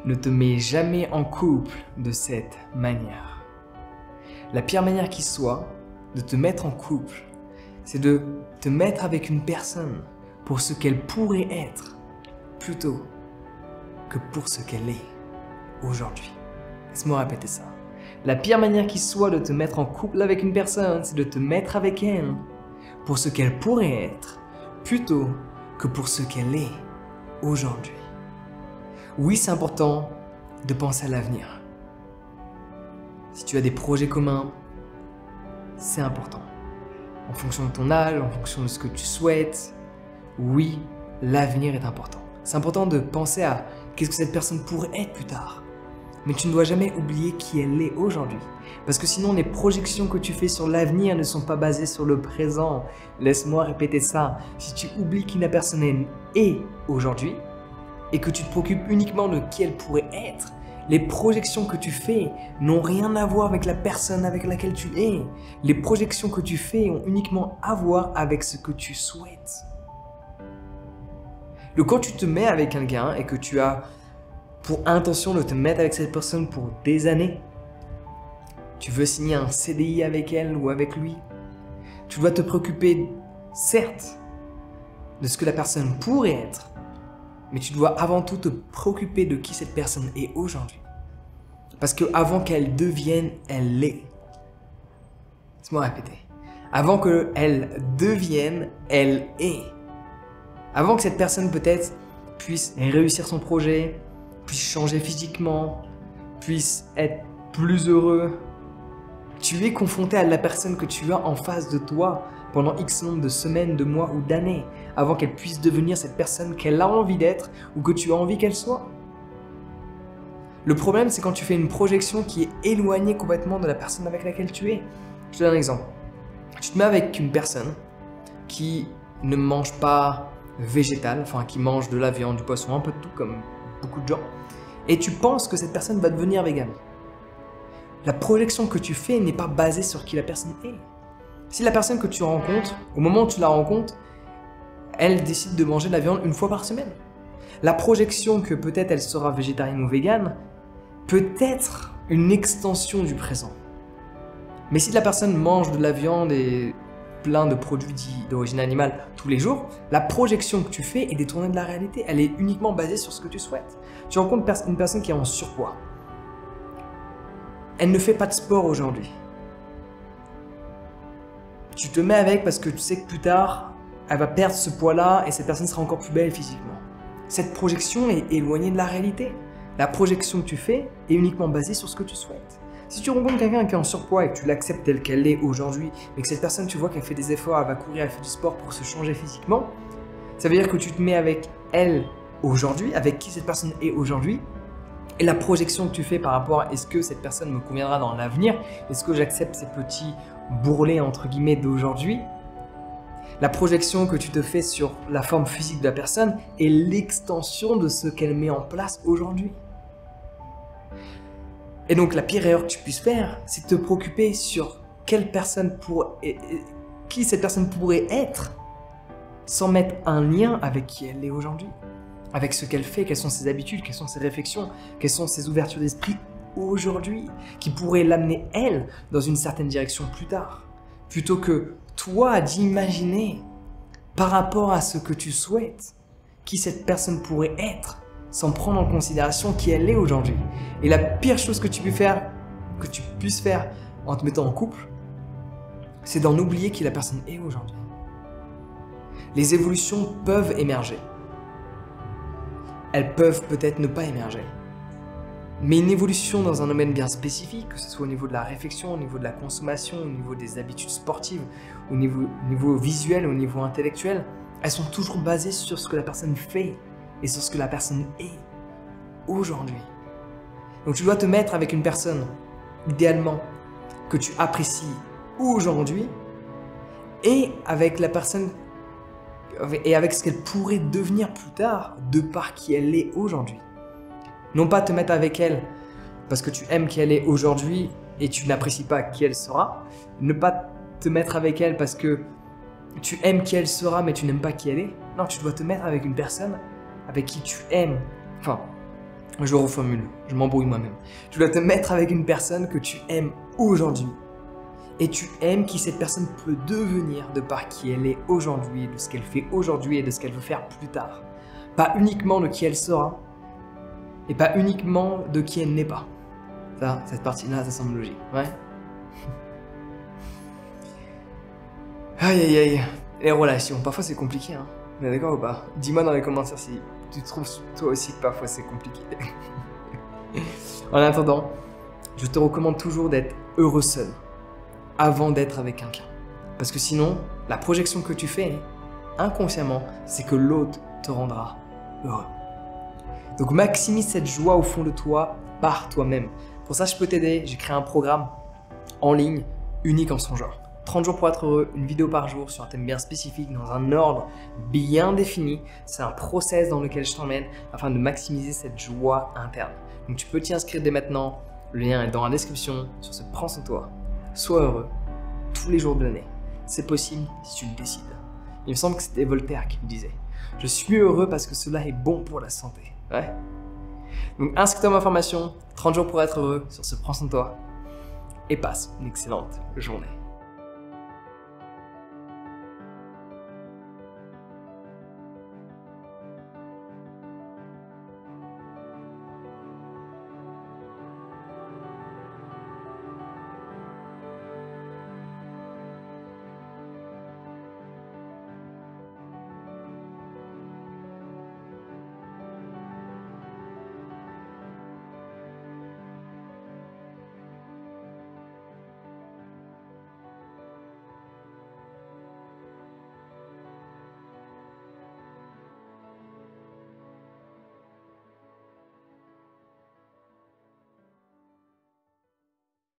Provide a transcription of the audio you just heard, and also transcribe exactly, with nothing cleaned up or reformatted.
Ne te mets jamais en couple de cette manière. La pire manière qui soit de te mettre en couple, c'est de te mettre avec une personne pour ce qu'elle pourrait être, plutôt que pour ce qu'elle est aujourd'hui. Laisse-moi répéter ça. La pire manière qui soit de te mettre en couple avec une personne, c'est de te mettre avec elle pour ce qu'elle pourrait être, plutôt que pour ce qu'elle est aujourd'hui. Oui, c'est important de penser à l'avenir. Si tu as des projets communs, c'est important. En fonction de ton âge, en fonction de ce que tu souhaites, oui, l'avenir est important. C'est important de penser à qu'est-ce que cette personne pourrait être plus tard. Mais tu ne dois jamais oublier qui elle est aujourd'hui. Parce que sinon, les projections que tu fais sur l'avenir ne sont pas basées sur le présent. Laisse-moi répéter ça. Si tu oublies qui la personne est aujourd'hui et que tu te préoccupes uniquement de qui elle pourrait être, les projections que tu fais n'ont rien à voir avec la personne avec laquelle tu es. Les projections que tu fais ont uniquement à voir avec ce que tu souhaites. Donc quand tu te mets avec quelqu'un et que tu as pour intention de te mettre avec cette personne pour des années, tu veux signer un C D I avec elle ou avec lui, tu dois te préoccuper, certes, de ce que la personne pourrait être, mais tu dois avant tout te préoccuper de qui cette personne est aujourd'hui. Parce que avant qu'elle devienne, elle l'est. Laisse-moi répéter. Avant qu'elle devienne, elle est. Avant que cette personne peut-être puisse réussir son projet, puisse changer physiquement, puisse être plus heureux, tu es confronté à la personne que tu as en face de toi pendant X nombre de semaines, de mois ou d'années, avant qu'elle puisse devenir cette personne qu'elle a envie d'être ou que tu as envie qu'elle soit. Le problème, c'est quand tu fais une projection qui est éloignée complètement de la personne avec laquelle tu es. Je te donne un exemple. Tu te mets avec une personne qui ne mange pas végétal, enfin qui mange de la viande, du poisson, un peu de tout comme beaucoup de gens, et tu penses que cette personne va devenir végane. La projection que tu fais n'est pas basée sur qui la personne est. Si la personne que tu rencontres, au moment où tu la rencontres, elle décide de manger de la viande une fois par semaine, la projection que peut-être elle sera végétarienne ou végane peut être une extension du présent. Mais si la personne mange de la viande et plein de produits dits d'origine animale tous les jours, la projection que tu fais est détournée de la réalité. Elle est uniquement basée sur ce que tu souhaites. Tu rencontres une personne qui est en surpoids. Elle ne fait pas de sport aujourd'hui. Tu te mets avec parce que tu sais que plus tard, elle va perdre ce poids-là et cette personne sera encore plus belle physiquement. Cette projection est éloignée de la réalité. La projection que tu fais est uniquement basée sur ce que tu souhaites. Si tu rencontres quelqu'un qui est en surpoids et que tu l'acceptes telle qu'elle est aujourd'hui, mais que cette personne, tu vois qu'elle fait des efforts, elle va courir, elle fait du sport pour se changer physiquement, ça veut dire que tu te mets avec elle aujourd'hui, avec qui cette personne est aujourd'hui, et la projection que tu fais par rapport à est-ce que cette personne me conviendra dans l'avenir, est-ce que j'accepte ces petits bourrelets entre guillemets d'aujourd'hui, la projection que tu te fais sur la forme physique de la personne est l'extension de ce qu'elle met en place aujourd'hui. Et donc la pire erreur que tu puisses faire, c'est de te préoccuper sur quelle personne pour, et, et, qui cette personne pourrait être, sans mettre un lien avec qui elle est aujourd'hui, avec ce qu'elle fait, quelles sont ses habitudes, quelles sont ses réflexions, quelles sont ses ouvertures d'esprit aujourd'hui, qui pourraient l'amener elle dans une certaine direction plus tard, plutôt que toi d'imaginer par rapport à ce que tu souhaites, qui cette personne pourrait être, sans prendre en considération qui elle est aujourd'hui. Et la pire chose que tu peux faire, que tu puisses faire en te mettant en couple, c'est d'en oublier qui la personne est aujourd'hui. Les évolutions peuvent émerger. Elles peuvent peut-être ne pas émerger. Mais une évolution dans un domaine bien spécifique, que ce soit au niveau de la réflexion, au niveau de la consommation, au niveau des habitudes sportives, au niveau, au niveau visuel, au niveau intellectuel, elles sont toujours basées sur ce que la personne fait et sur ce que la personne est aujourd'hui. Donc tu dois te mettre avec une personne, idéalement, que tu apprécies aujourd'hui et avec la personne et avec ce qu'elle pourrait devenir plus tard de par qui elle est aujourd'hui. Non pas te mettre avec elle parce que tu aimes qui elle est aujourd'hui et tu n'apprécies pas qui elle sera. Ne pas te mettre avec elle parce que tu aimes qui elle sera mais tu n'aimes pas qui elle est. Non, tu dois te mettre avec une personne avec qui tu aimes, enfin, Je reformule, je m'embrouille moi-même. Tu dois te mettre avec une personne que tu aimes aujourd'hui. Et tu aimes qui cette personne peut devenir de par qui elle est aujourd'hui, de ce qu'elle fait aujourd'hui et de ce qu'elle veut faire plus tard. Pas uniquement de qui elle sera, et pas uniquement de qui elle n'est pas. Ça, cette partie-là, ça semble logique, ouais. Aïe aïe aïe, les relations, parfois c'est compliqué, hein. On est d'accord ou pas? Dis-moi dans les commentaires si tu trouves toi aussi que parfois c'est compliqué. En attendant, je te recommande toujours d'être heureux seul avant d'être avec quelqu'un. Parce que sinon, la projection que tu fais inconsciemment, c'est que l'autre te rendra heureux. Donc maximise cette joie au fond de toi par toi-même. Pour ça, je peux t'aider. J'ai créé un programme en ligne unique en son genre. trente jours pour être heureux, une vidéo par jour sur un thème bien spécifique, dans un ordre bien défini. C'est un process dans lequel je t'emmène afin de maximiser cette joie interne. Donc tu peux t'y inscrire dès maintenant. Le lien est dans la description sur ce Prends soin de toi. Sois heureux tous les jours de l'année. C'est possible si tu le décides. Il me semble que c'était Voltaire qui le disait. Je suis heureux parce que cela est bon pour la santé. Ouais. Donc inscris-toi à ma formation, trente jours pour être heureux sur ce Prends soin de toi. Et passe une excellente journée.